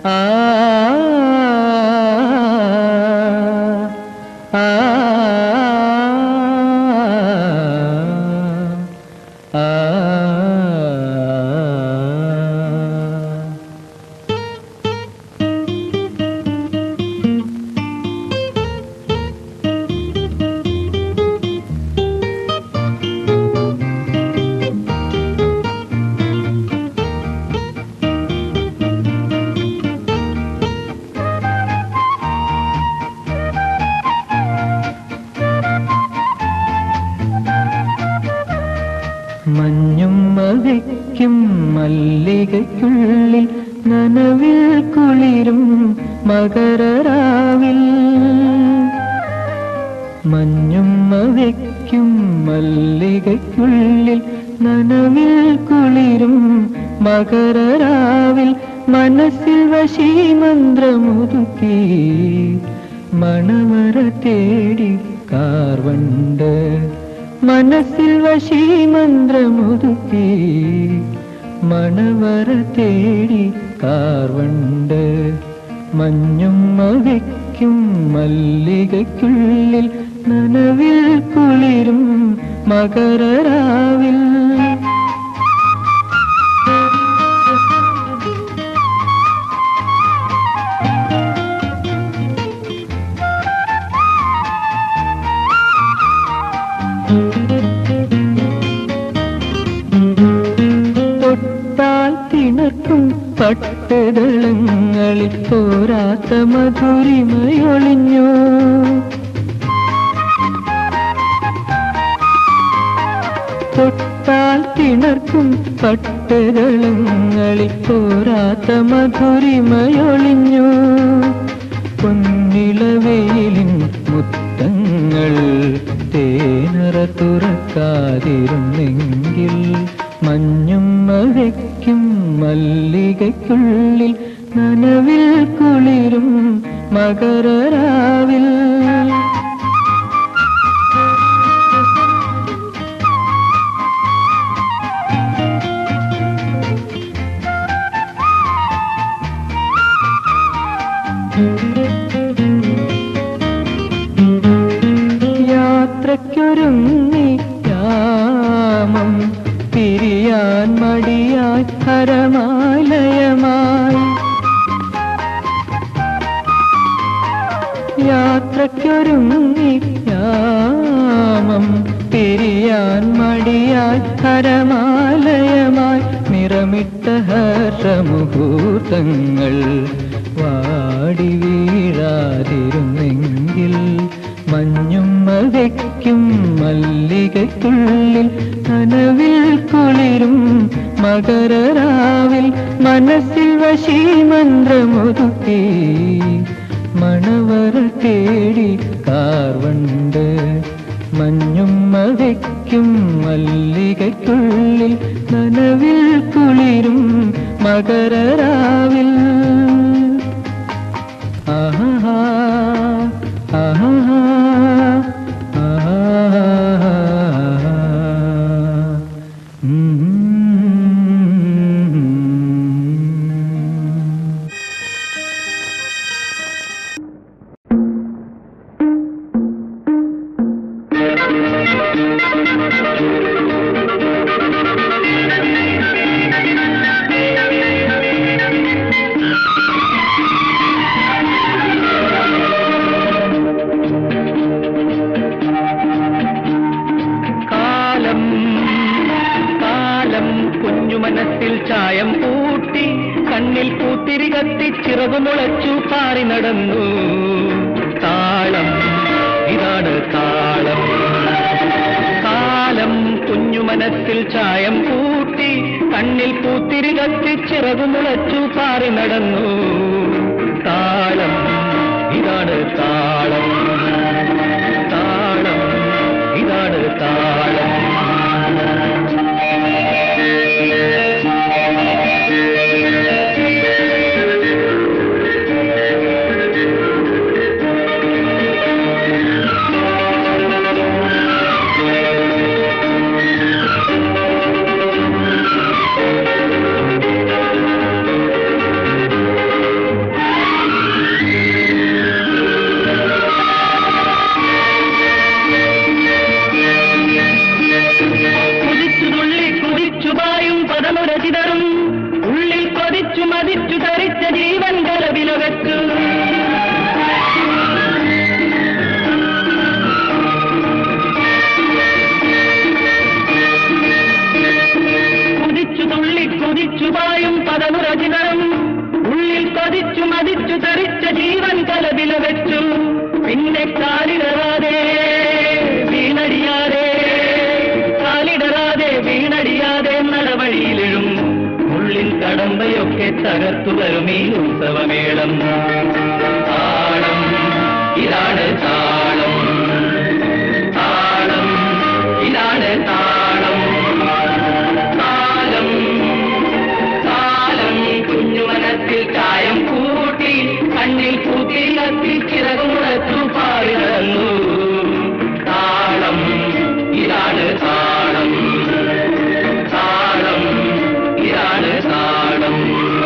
ആ ആ മല്ലികയ്ക്കുള്ളിൽ നനവിൽ കുളിരും മകരരാവിൽ മഞ്ഞുമ്മ വയ്ക്കും മല്ലികയ്ക്കുള്ളിൽ നനവിൽ കുളിരും മകരരാവിൽ മനസ്സിൽ വശീമന്ത്രമൊതുക്കി മണവര തേടി കാർവണ്ട് മനസ്സിൽ വശീമന്ത്രമൊതുക്കി മണവര തേടി കാർവണ്ട് മഞ്ഞുമ്മ വയ്ക്കും മല്ലികയ്ക്കുള്ളിൽ നനവിൽ കുളിരും മകരരാവിൽ പട്ടുദളങ്ങളിൽ പോരാത്ത മധുരിമയൊളിഞ്ഞു തൊട്ടാൽ തിണർക്കും പട്ടുദളങ്ങളിൽ പോരാത്ത മധുരിമയൊളിഞ്ഞു പൊന്നിളവെയിലിൻ മുത്തങ്ങൾ തേനറ തുറക്കാതിരുന്നെങ്കിൽ മഞ്ഞുമ്മ വയ്ക്കും മല്ലികയ്ക്കുള്ളിൽ നനവിൽ കുളിരും മകരരാവിൽ യാത്രയ്ക്കൊരുങ്ങി യാമം പിരിയാൻ മടിയായി ഹരമാലയമായി യാത്രയ്ക്കൊരുങ്ങി യാമം പിരിയാൻ മടിയായി ഹരമാലയമായി നിറമിട്ട ഹർഷമുഹൂർത്തങ്ങൾ വാടി വീഴാതിരുന്നെങ്കിൽ മഞ്ഞുമ്മ വയ്ക്കും മല്ലികയ്ക്കുള്ളിൽ നനവിൽ കുളിരും മകരരാവിൽ മനസ്സിൽ വശീമന്ത്രമൊതുക്കി മണവര തേടി കാർവണ്ട് മഞ്ഞുമ്മ വയ്ക്കും മല്ലികയ്ക്കുള്ളിൽ നനവിൽ കുളിരും മകരരാവിൽ ആഹാ ആഹാ ചിറകുമുളച്ചു പാറി നടന്നു താളം ഇതാണ് താളം കാലം കുഞ്ഞു മനസ്സിൽ ചായം കൂട്ടി കണ്ണിൽ പൂത്തിരി കത്തി ചിറകുമുളച്ചു പാറി നടന്നു താളം ഇതാണ് താളം താളം ഇതാണ് താളം കുതിച്ചുപായും പദമുരചിതരം ഉള്ളിൽ കൊതിച്ചു മതിച്ചു തെറിച്ച ജീവൻ കലവില വെച്ചു. പിന്നെ കാലിടറാതെ വീണടിയാതെ കാലിടറാതെ വീണടിയാതെ നടവഴിയിലും ഉള്ളിൽ കടമ്പയൊക്കെ തകർത്തു വരും ഈ ഉത്സവമേളം. താളം ഇതാണ് താളം, താളം ഇതാണ് താളം, താളം താളം കുഞ്ഞു മനസ്സിൽ ചായം കൂട്ടി കണ്ണിൽ കൂട്ടി കത്തി ചിറകുമുളച്ചു പാറി നടന്നു. താളം ഇതാണ് താളം, താളം ഇതാണ് താളം.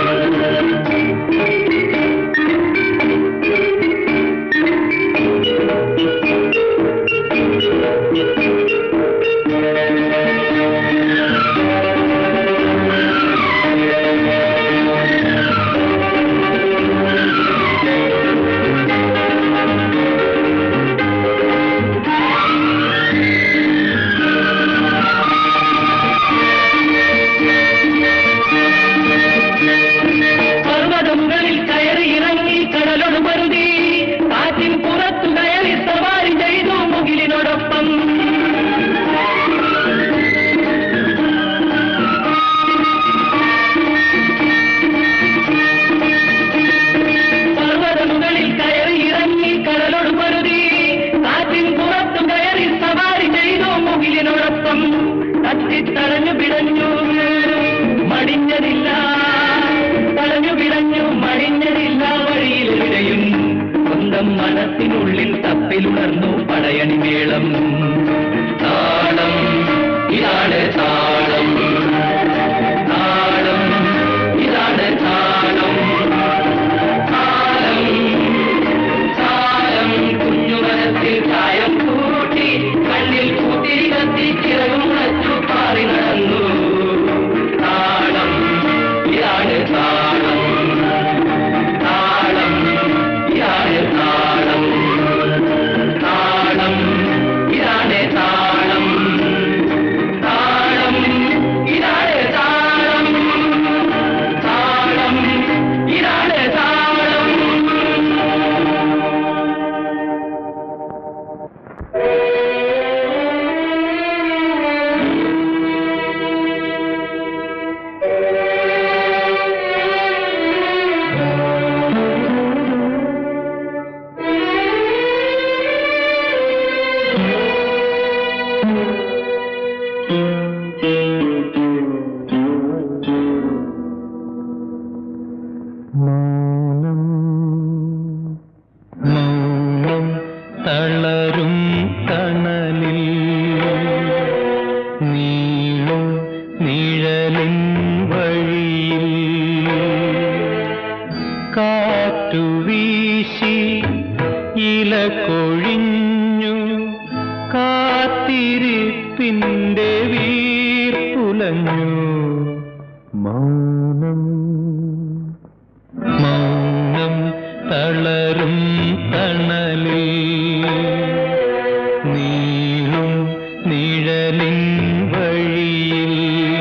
തടഞ്ഞു പിടഞ്ഞു മടിഞ്ഞതില്ല, തടഞ്ഞു പിടഞ്ഞു മടിഞ്ഞതില്ല വഴിയിലെവിടെയും സ്വന്തം മനസ്സിനുള്ളിൽ തപ്പിലുണർന്നു പടയണിമേളം. താളം ഇതാണ് താളം, താളം ഇതാണ് താളം, താളം താളം കുഞ്ഞു മനസ്സിൽ ചായം കൂട്ടി കണ്ണിൽ കൂട്ടി കത്തി ചിറകും വച്ചു പാറി നടന്നു. താളം ഇതാണ് താളം, താളം ഇതാണ് താളം, താളം ഇതാണ് താളം, താളം ഇതാണ് താളം, താളം ഇതാണ് താളം. മൗനം മൗനം തളരും തണലിൽ നീളും നിഴലിൻ വഴിയിൽ കാറ്റുവീശി ഇല കൊഴിഞ്ഞു കാത്തിരിപ്പിൻ്റെ വീർപ്പുലഞ്ഞു. മൗനം മൗനം തളരും തണലിൽ നീളും നിഴലിൻ വഴിയിൽ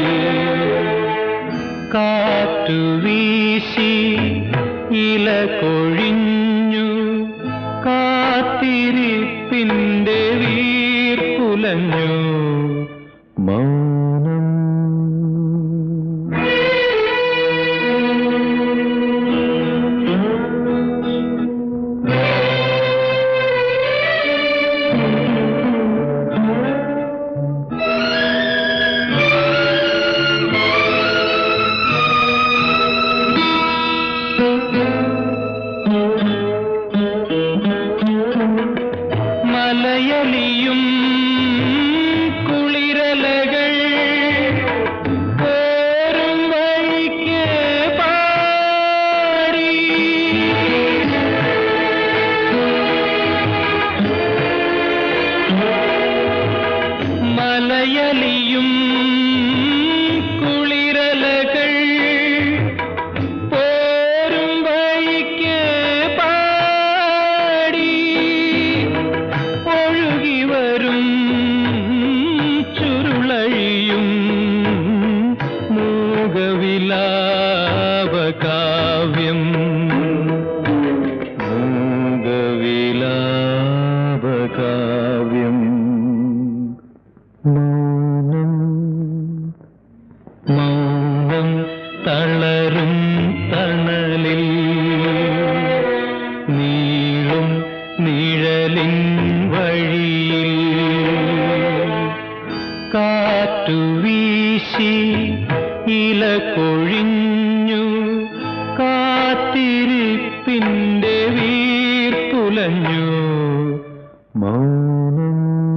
കാറ്റുവീശി ഇല കൊഴിഞ്ഞു കാത്തിരിപ്പിൻ്റെ വീർപ്പുലഞ്ഞു. മൗനം മലയലിയും മൂകവിലാപകാവ്യം മൂകവിലാപകാവ്യം മൗനം മൗനം തളരും തണലിൽ നീളും നിഴലിൻ വഴിയിൽ കാറ്റുവീശി ഇല കൊഴിഞ്ഞു കാത്തിരിപ്പിന്റെ വീർപ്പുലഞ്ഞു മൗനം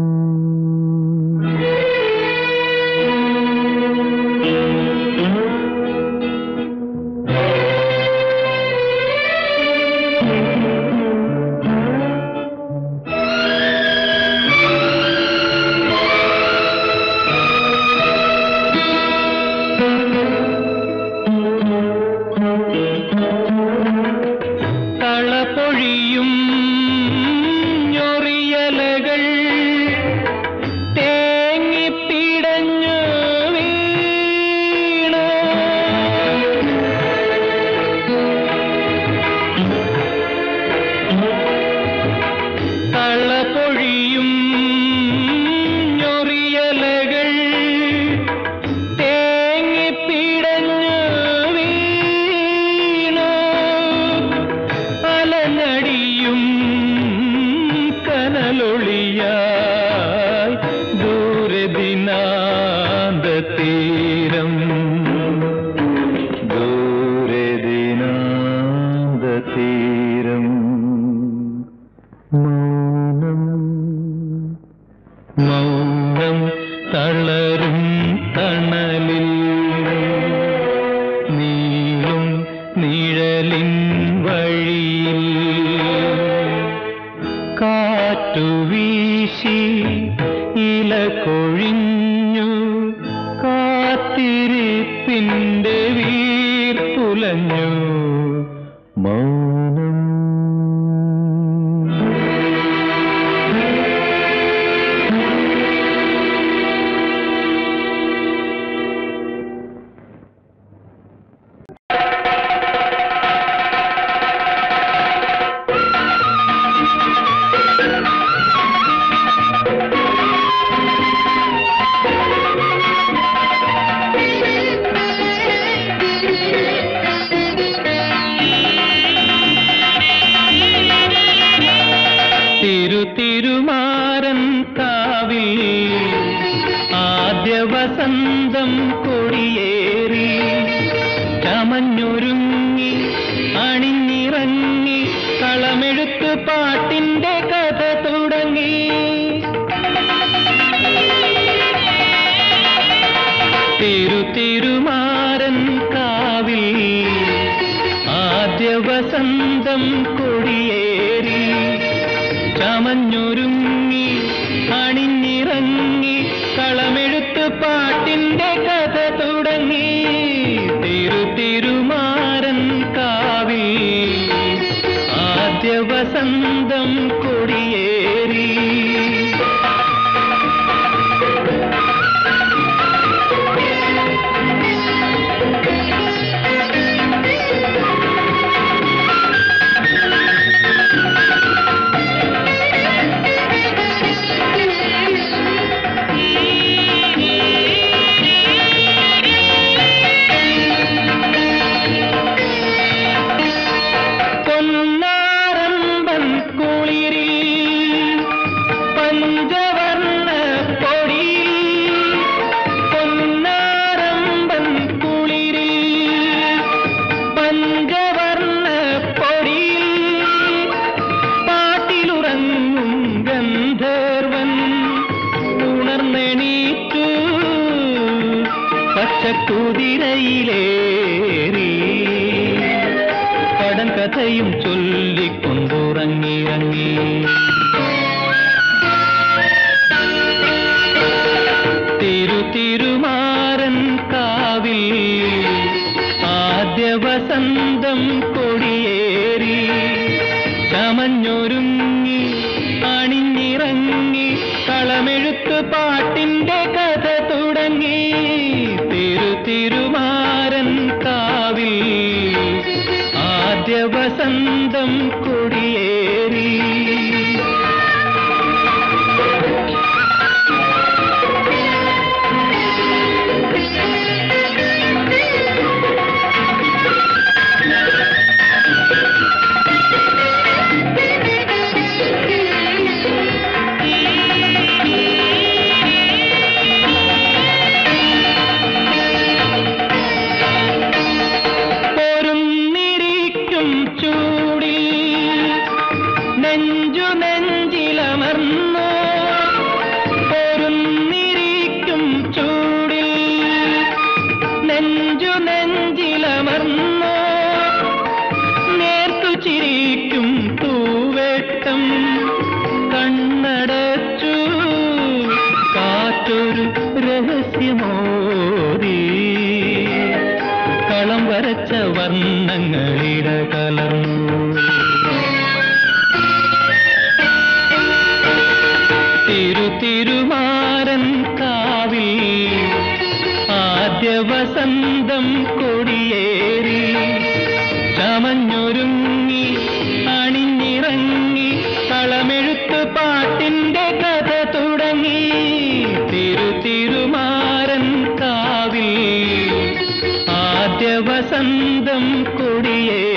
കുതിരയിലേറി കടൻ കഥയും ചൊല്ലിക്കൊണ്ടുറങ്ങിറങ്ങി തിരുമാരൻ കാവിൽ ആദ്യ വസന്തം കൊടിയേറി ചമഞ്ഞൊരുങ്ങി അണിഞ്ഞിറങ്ങി കളമെഴുത്ത് പാട്ടിന്റെ കഥ തുടങ്ങി തിരുമാരൻ വസന്തം കൊടിയേറി. കളം വരച്ച വർണ്ണങ്ങളിട കലർന്നു. തിരുമാരൻ കാവിൽ ആദ്യ വസന്തം കൊടിയേറി. ചമഞ്ഞൊരുങ്ങി അണിഞ്ഞിറങ്ങി കളമെഴുത്ത് പാട്ടിന്റെ കഥ തുടങ്ങി. തിരുമാരൻ കാവിൽ ആദ്യ വസന്തം കൊടിയേറി.